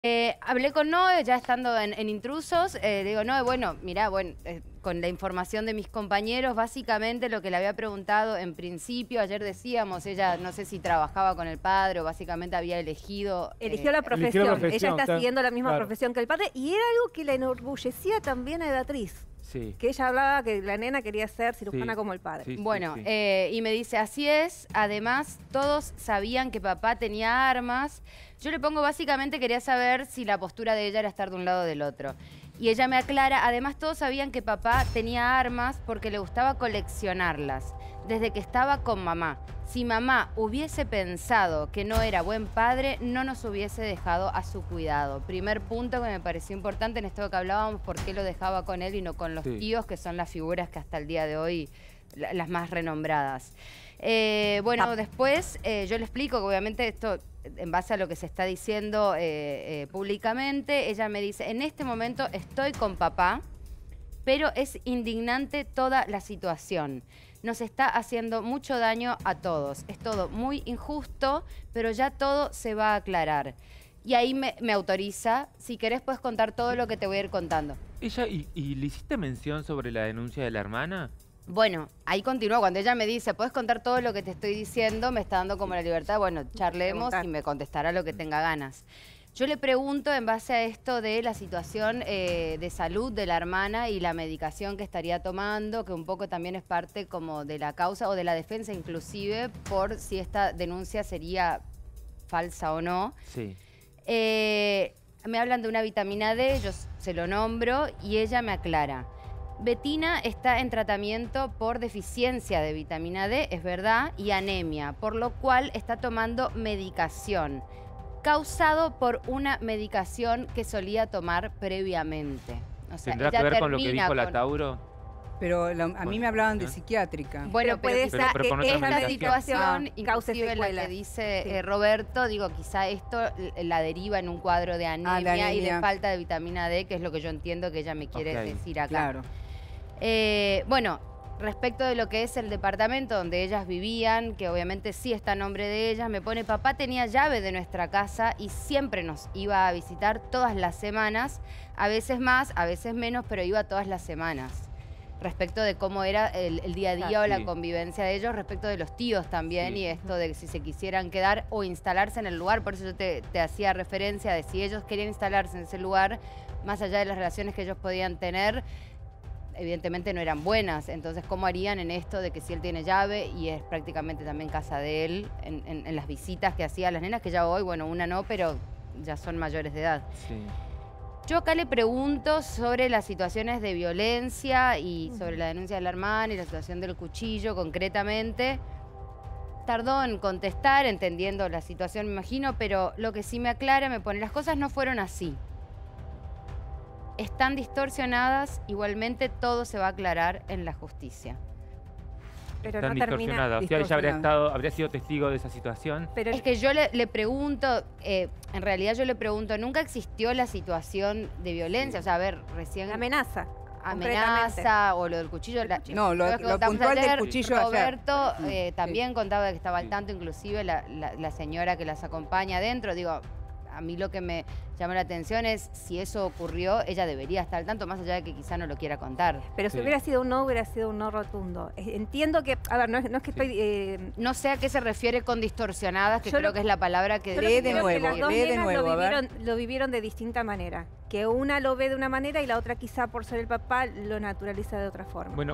Hablé con Noé, ya estando en Intrusos, digo, Noé, bueno, mirá, bueno, con la información de mis compañeros, básicamente lo que le había preguntado en principio, ayer decíamos, ella no sé si trabajaba con el padre o básicamente había elegido... Eligió la profesión, ella está siguiendo la misma profesión que el padre y era algo que la enorgullecía también a Beatriz. Sí. Que ella hablaba que la nena quería ser cirujana como el padre. Bueno, y me dice, así es, además todos sabían que papá tenía armas. Yo le pongo básicamente, quería saber si la postura de ella era estar de un lado o del otro. Y ella me aclara, además todos sabían que papá tenía armas porque le gustaba coleccionarlas, desde que estaba con mamá. Si mamá hubiese pensado que no era buen padre, no nos hubiese dejado a su cuidado. Primer punto que me pareció importante en esto que hablábamos, por qué lo dejaba con él y no con los tíos, que son las figuras que hasta el día de hoy, las más renombradas. Bueno, después yo le explico que obviamente esto, en base a lo que se está diciendo públicamente, ella me dice, en este momento estoy con papá, pero es indignante toda la situación. Nos está haciendo mucho daño a todos. Es todo muy injusto, pero ya todo se va a aclarar. Y ahí me autoriza, si querés puedes contar todo lo que te voy a ir contando. Ella, ¿y le hiciste mención sobre la denuncia de la hermana? Bueno, ahí continúa. Cuando ella me dice, ¿puedes contar todo lo que te estoy diciendo? Me está dando como la libertad. Bueno, charlemos y me contestará lo que tenga ganas. Yo le pregunto en base a esto de la situación de salud de la hermana y la medicación que estaría tomando, que un poco también es parte como de la causa o de la defensa inclusive por si esta denuncia sería falsa o no. Sí. Me hablan de una vitamina D, yo se lo nombro y ella me aclara. Betina está en tratamiento por deficiencia de vitamina D, es verdad, y anemia, por lo cual está tomando medicación, causado por una medicación que solía tomar previamente. O sea, ¿tendrá que ver con lo que dijo la Tauro? Pero a mí me hablaban de psiquiátrica. Bueno, puede ser pero con otra esta situación, cause inclusive la que dice Roberto, digo, quizá esto la deriva en un cuadro de anemia y de falta de vitamina D, que es lo que yo entiendo que ella me quiere decir acá. Claro. Bueno, respecto de lo que es el departamento donde ellas vivían, que obviamente sí está a nombre de ellas, me pone, papá tenía llave de nuestra casa y siempre nos iba a visitar todas las semanas, a veces más, a veces menos, pero iba todas las semamas. Respecto de cómo era el día a día o la convivencia de ellos, respecto de los tíos también y esto de si se quisieran quedar o instalarse en el lugar. Por eso yo te hacía referencia de si ellos querían instalarse en ese lugar, más allá de las relaciones que ellos podían tener, evidentemente no eran buenas. Entonces, ¿cómo harían en esto de que si él tiene llave y es prácticamente también casa de él, en las visitas que hacía a las nenas, que ya hoy, bueno, una no, pero ya son mayores de edad? Sí. Yo acá le pregunto sobre las situaciones de violencia y sobre la denuncia de la hermana y la situación del cuchillo concretamente. Tardó en contestar, entendiendo la situación, me imagino, pero lo que sí me aclara, me pone, las cosas no fueron así. Están distorsionadas, igualmente todo se va a aclarar en la justicia. Pero Están no termina. distorsionadas. O sea, ella habría sido testigo de esa situación. Pero es que yo le pregunto, en realidad yo le pregunto, ¿nunca existió la situación de violencia? O sea, a ver, recién... Amenaza o lo del cuchillo. No, lo puntual del cuchillo Roberto también contaba de que estaba al tanto, inclusive la señora que las acompaña adentro. Digo, a mí lo que me llama la atención es si eso ocurrió, ella debería estar al tanto, más allá de que quizá no lo quiera contar. Pero si hubiera sido un no, hubiera sido un no rotundo. Entiendo que, a ver, no es que estoy... no sé a qué se refiere con distorsionadas, que creo que es la palabra que... Lee de nuevo, lo vivieron de distinta manera. Que una lo ve de una manera y la otra quizá por ser el papá lo naturaliza de otra forma. Bueno,